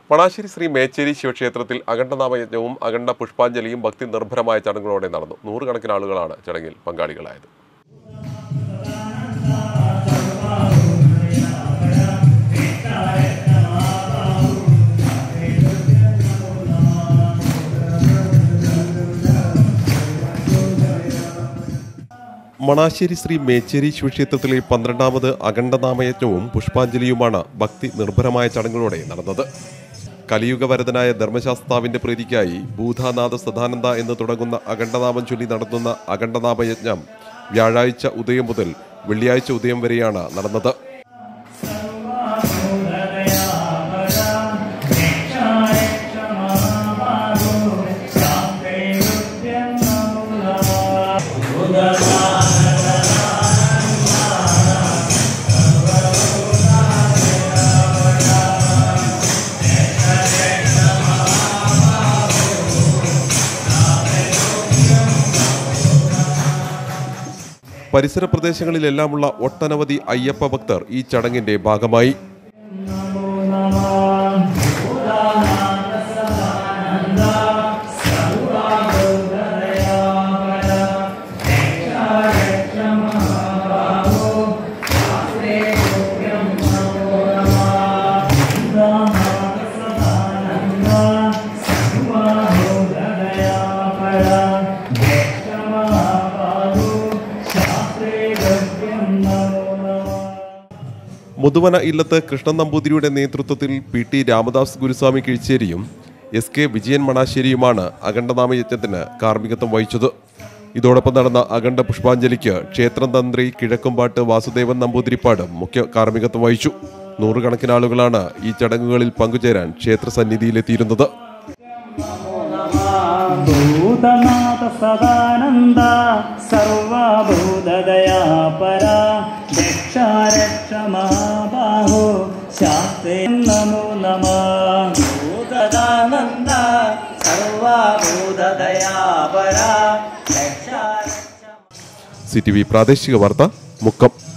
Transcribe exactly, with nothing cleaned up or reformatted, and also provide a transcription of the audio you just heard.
മണാശ്ശേരി ശ്രീ മേച്ചേരി ശിവക്ഷേത്രത്തിൽ അഖണ്ഡനാമയജ്ഞവും അഖണ്ഡ പുഷ്പാഞ്ജലിയും ഭക്തി നിർഭരമായ ചടങ്ങുകളോടെ നടന്നു. നൂറുകണക്കിന് ആളുകളാണ് ചടങ്ങിൽ പങ്കാളികളായത്. മണാശ്ശേരി ശ്രീ മേച്ചേരി ശിവക്ഷേത്രത്തിലെ പന്ത്രണ്ടാമത് അഖണ്ഡനാമയജ്ഞവും പുഷ്പാഞ്ജലിയുമാണ് ഭക്തി നിർഭരമായ ചടങ്ങുകളോടെ നടന്നത്. കലിയുഗവരദനായ ധർമ്മശാസ്താവിന്റെ പ്രീതിക്കായി ഭൂതാനാഥ സദാനന്ദ എന്ന് തുടങ്ങുന്ന അഖണ്ഡനാമം ചൊല്ലി നടത്തുന്ന അഖണ്ഡനാമയജ്ഞം വ്യാഴാഴ്ച ഉദയം മുതൽ വെള്ളിയാഴ്ച ഉദയം വരെയാണ് നടന്നത്. പരിസര പ്രദേശങ്ങളിലെല്ലാമുള്ള ഒട്ടനവധി അയ്യപ്പ ഭക്തർ ഈ ചടങ്ങിന്റെ ഭാഗമായി. മുതുവന ഇല്ലത്ത് കൃഷ്ണൻ നമ്പൂതിരിയുടെ നേതൃത്വത്തിൽ പി ടി രാമദാസ് ഗുരുസ്വാമി കിഴിച്ചേരിയും എസ് കെ വിജയൻ മണാശ്ശേരിയുമാണ് അഖണ്ഡനാമയജ്ഞത്തിന് കാർമ്മികത്വം വഹിച്ചത്. ഇതോടൊപ്പം നടന്ന അഖണ്ഡ പുഷ്പാഞ്ജലിക്ക് ക്ഷേത്രം തന്ത്രി കിഴക്കുംപാട്ട് വാസുദേവൻ നമ്പൂതിരിപ്പാടും മുഖ്യ കാർമ്മികത്വം വഹിച്ചു. നൂറുകണക്കിന് ആളുകളാണ് ഈ ചടങ്ങുകളിൽ പങ്കുചേരാൻ ക്ഷേത്ര സന്നിധിയിലെത്തിയിരുന്നത്. ഭൂതനാഥ സദാനന്ദ സർവഭൂതദയാ പരാ രക്ഷാരക്ഷമാബാഹോ ശാസ്ത്രേ നമോ നമഃ. ഭൂതദാനന്ദ സർവഭൂതദയാ പരാ രക്ഷാരക്ഷ. സി ടി വി പ്രാദേശിക വാർത്ത മുക്കം.